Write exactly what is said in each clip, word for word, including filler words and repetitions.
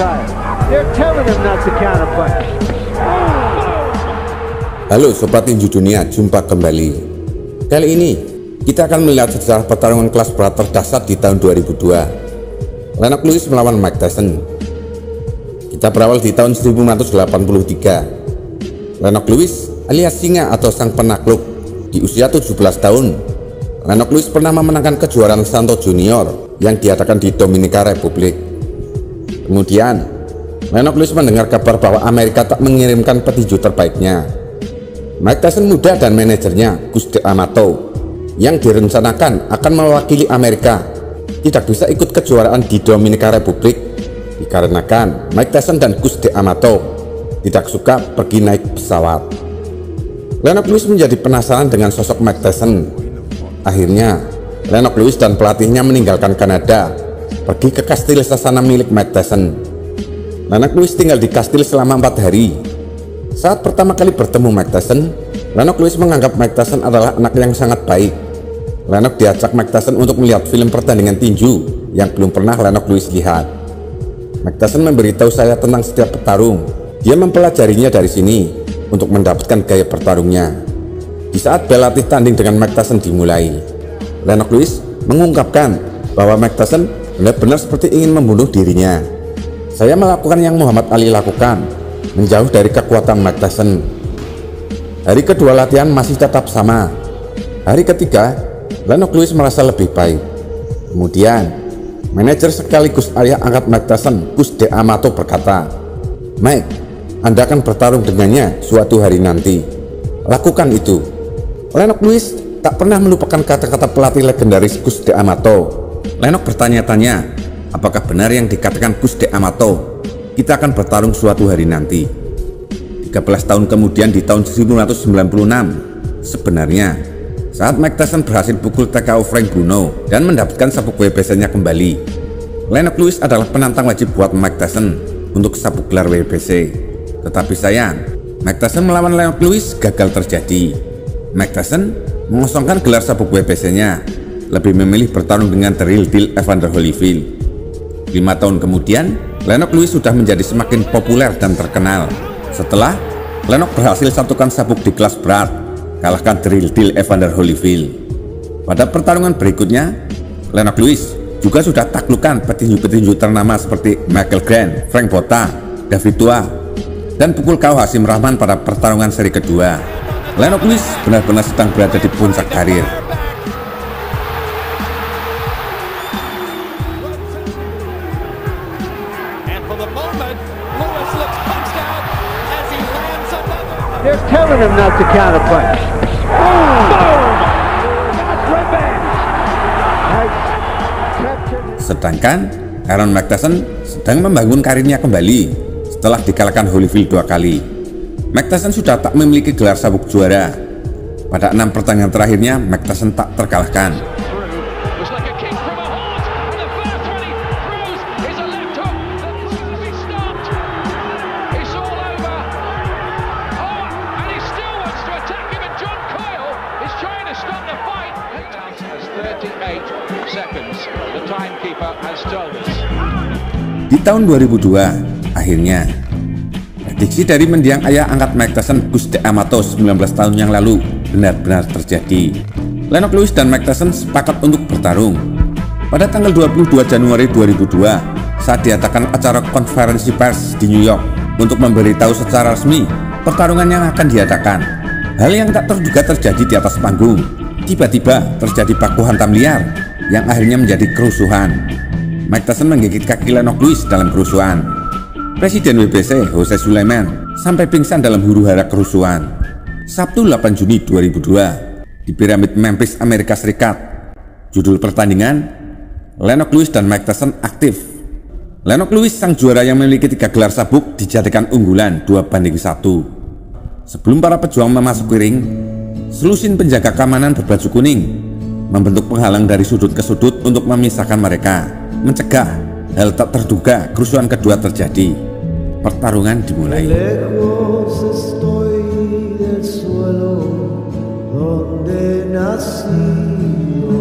tired. They're telling him not to counterpunch. Halo Sobat Tinju Dunia, jumpa kembali. Kali ini kita akan melihat sejarah pertarungan kelas berat terdahsyat di tahun dua ribu dua. Lennox Lewis melawan Mike Tyson. Kita berawal di tahun seribu sembilan ratus delapan puluh tiga. Lennox Lewis alias Singa atau Sang Penakluk di usia tujuh belas tahun. Lennox Lewis pernah memenangkan kejuaraan Santo Junior yang diadakan di Dominika Republik. Kemudian Lennox Lewis mendengar kabar bahwa Amerika tak mengirimkan petinju terbaiknya. Mike Tyson muda dan manajernya Cus D'Amato yang direncanakan akan mewakili Amerika tidak bisa ikut kejuaraan di Dominika Republik dikarenakan Mike Tyson dan Cus D'Amato tidak suka pergi naik pesawat. Lennox Lewis menjadi penasaran dengan sosok Mike Tyson. Akhirnya Lennox Lewis dan pelatihnya meninggalkan Kanada pergi ke kastil sasana milik Mike Tyson. Lennox Lewis tinggal di kastil selama empat hari. Saat pertama kali bertemu Mike Tyson, Lennox Lewis menganggap Mike Tyson adalah anak yang sangat baik. Lennox diajak Mike Tyson untuk melihat film pertandingan tinju yang belum pernah Lennox Lewis lihat. Mike Tyson memberitahu saya tentang setiap petarung. Dia mempelajarinya dari sini untuk mendapatkan gaya bertarungnya. Di saat berlatih tanding dengan Mike Tyson dimulai, Lennox Lewis mengungkapkan bahwa Mike Tyson benar-benar seperti ingin membunuh dirinya. Saya melakukan yang Muhammad Ali lakukan, menjauh dari kekuatan Mike Tyson. Hari kedua latihan masih tetap sama. Hari ketiga, Lennox Lewis merasa lebih baik. Kemudian, manajer sekaligus ayah angkat Mike Tyson, Cus D'Amato berkata, "Mike, Anda akan bertarung dengannya suatu hari nanti. Lakukan itu." Lennox Lewis tak pernah melupakan kata-kata pelatih legendaris Cus D'Amato. Lennox bertanya-tanya, apakah benar yang dikatakan Cus D'Amato? Kita akan bertarung suatu hari nanti. tiga belas tahun kemudian di tahun seribu sembilan ratus sembilan puluh enam, sebenarnya saat Mike Tyson berhasil pukul T K O Frank Bruno dan mendapatkan sabuk W B C-nya kembali, Lennox Lewis adalah penantang wajib buat Mike Tyson untuk sabuk gelar W B C. Tetapi sayang, Mike Tyson melawan Lennox Lewis gagal terjadi. Mike Tyson mengosongkan gelar sabuk W B C-nya, lebih memilih bertarung dengan The Real Deal Evander Holyfield. Lima tahun kemudian, Lennox Lewis sudah menjadi semakin populer dan terkenal setelah Lennox berhasil satukan sabuk di kelas berat, kalahkan The Real Deal Evander Holyfield. Pada pertarungan berikutnya, Lennox Lewis juga sudah taklukkan petinju-petinju ternama seperti Michael Grant, Frank Botta, David Tua, dan pukul K O Hasim Rahman pada pertarungan seri kedua. Lennox Lewis benar-benar sedang berada di puncak karir. They're telling him not to counterpunch. Sedangkan Aaron Mike Tyson sedang membangun karirnya kembali setelah dikalahkan Holyfield dua kali. Mike Tyson sudah tak memiliki gelar sabuk juara. Pada enam pertandingan terakhirnya, Mike Tyson tak terkalahkan. Di tahun dua ribu dua, akhirnya prediksi dari mendiang ayah angkat Mike Tyson, Cus D'Amato sembilan belas tahun yang lalu benar-benar terjadi. Lennox Lewis dan Mike Tyson sepakat untuk bertarung. Pada tanggal dua puluh dua Januari dua ribu dua, saat diadakan acara konferensi pers di New York untuk memberitahu secara resmi pertarungan yang akan diadakan. Hal yang tak terduga terjadi di atas panggung. Tiba-tiba terjadi baku hantam liar yang akhirnya menjadi kerusuhan. Mike Tyson menggigit kaki Lennox Lewis dalam kerusuhan. Presiden W B C Jose Sulaiman sampai pingsan dalam huru-hara kerusuhan. Sabtu delapan Juni dua ribu dua di Piramid Memphis, Amerika Serikat. Judul pertandingan, Lennox Lewis dan Mike Tyson aktif. Lennox Lewis, sang juara yang memiliki tiga gelar sabuk, dijadikan unggulan dua banding satu. Sebelum para pejuang memasuki ring, selusin penjaga keamanan berbaju kuning membentuk penghalang dari sudut ke sudut untuk memisahkan mereka, mencegah hal tak terduga kerusuhan kedua terjadi. Pertarungan dimulai.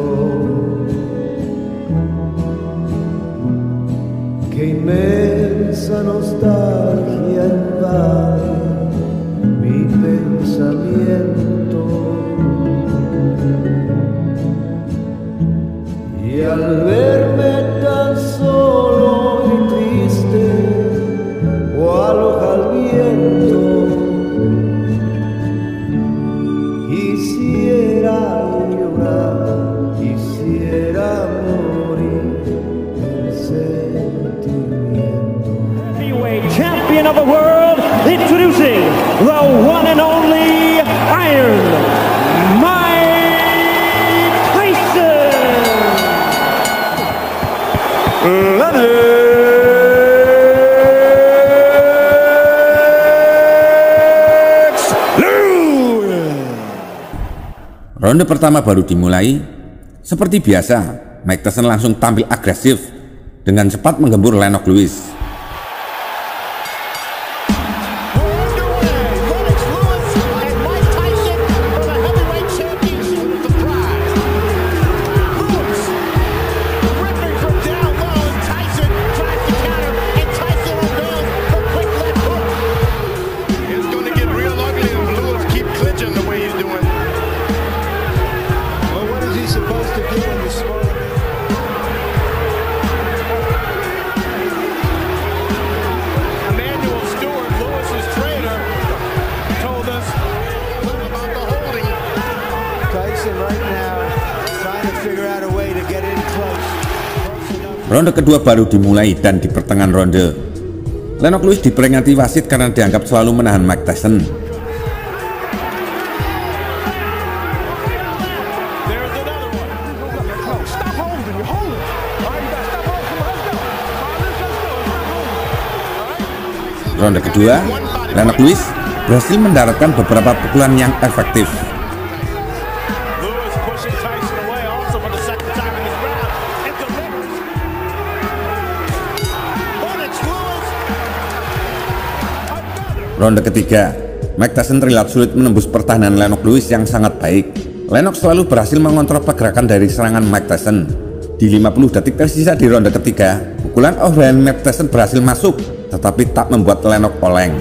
que me Esa nostalgia invade mi pensamiento y al verme tan solo y triste o aloja al viento, quisiera llorar, quisiera morir en sentimiento. Heavyweight champion of the world, introducing the one and only Iron Mike Tyson. Lennox Lewis. Ronde pertama baru dimulai. Seperti biasa, Mike Tyson langsung tampil agresif dengan cepat menggembur Lennox Lewis. Ronde kedua baru dimulai dan di pertengahan ronde, Lennox Lewis diperingati wasit karena dianggap selalu menahan Mike Tyson. Ronde kedua, Lennox Lewis berhasil mendaratkan beberapa pukulan yang efektif. Ronde ketiga, Mike Tyson terlihat sulit menembus pertahanan Lennox Lewis yang sangat baik. Lennox selalu berhasil mengontrol pergerakan dari serangan Mike Tyson. Di lima puluh detik tersisa di ronde ketiga, pukulan overhand Mike Tyson berhasil masuk, tetapi tak membuat Lennox oleng.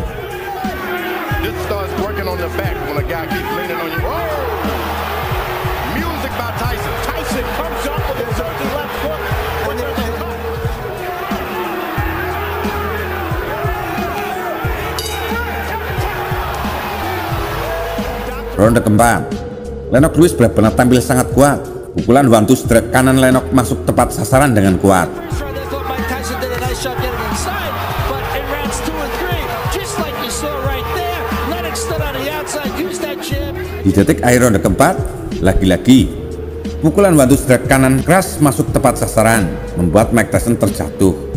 Ronde keempat, Lennox Lewis benar-benar tampil sangat kuat. Pukulan one two strike kanan Lennox masuk tepat sasaran dengan kuat. Di detik akhir ronde keempat, lagi-lagi pukulan one two strike kanan keras masuk tepat sasaran, membuat Mike Tyson terjatuh.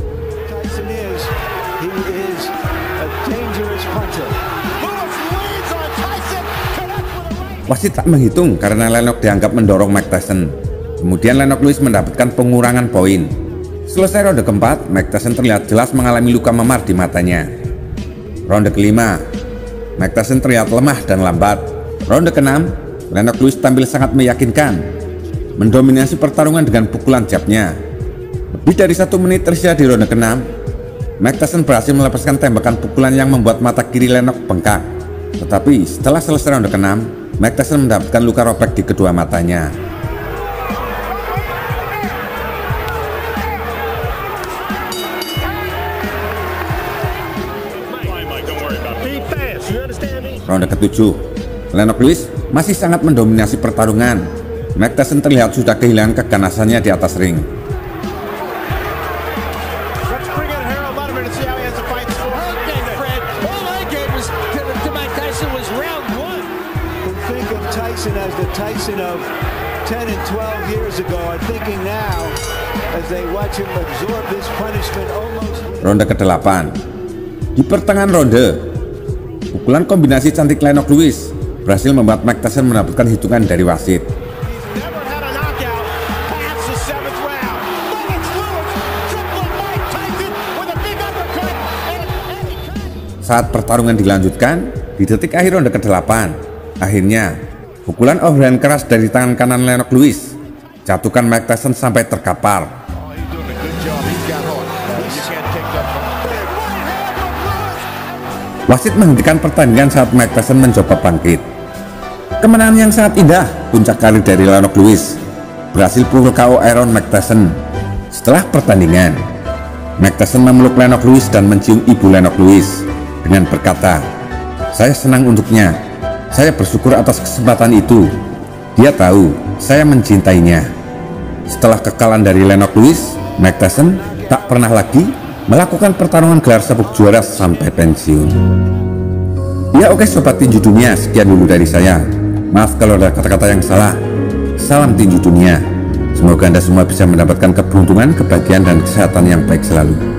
Wasit tak menghitung karena Lennox dianggap mendorong Mike Tyson. Kemudian Lennox Lewis mendapatkan pengurangan poin. Selesai ronde keempat, Mike Tyson terlihat jelas mengalami luka memar di matanya. Ronde kelima, Mike Tyson terlihat lemah dan lambat. Ronde keenam, Lennox Lewis tampil sangat meyakinkan, mendominasi pertarungan dengan pukulan jabnya. Lebih dari satu menit tersisa di ronde keenam, Mike Tyson berhasil melepaskan tembakan pukulan yang membuat mata kiri Lennox bengkak. Tetapi setelah selesai ronde keenam, Mike Tyson mendapatkan luka robek di kedua matanya. Ronde ketujuh, Lennox Lewis masih sangat mendominasi pertarungan. Mike Tyson terlihat sudah kehilangan keganasannya di atas ring. As the Tyson of ten and twelve years ago are thinking now as they watch him absorb this punishment almost. Ronde kedelapan, di pertengahan ronde, pukulan kombinasi cantik Lennox Lewis berhasil membuat Mike Tyson mendapatkan hitungan dari wasit. Saat pertarungan dilanjutkan, di detik akhir ronde kedelapan, akhirnya pukulan overhand keras dari tangan kanan Lennox Lewis jatuhkan Mike Tyson sampai terkapar. Wasit menghentikan pertandingan saat Mike Tyson mencoba bangkit. Kemenangan yang sangat indah, puncak karir dari Lennox Lewis, berhasil pukul K O Iron Mike Tyson. Setelah pertandingan, Mike Tyson memeluk Lennox Lewis dan mencium ibu Lennox Lewis dengan berkata, "Saya senang untuknya. Saya bersyukur atas kesempatan itu. Dia tahu saya mencintainya." Setelah kekalahan dari Lennox Lewis, Mike Tyson tak pernah lagi melakukan pertarungan gelar sabuk juara sampai pensiun. Ya oke sobat tinju dunia, sekian dulu dari saya. Maaf kalau ada kata-kata yang salah. Salam tinju dunia. Semoga Anda semua bisa mendapatkan keberuntungan, kebahagiaan, dan kesehatan yang baik selalu.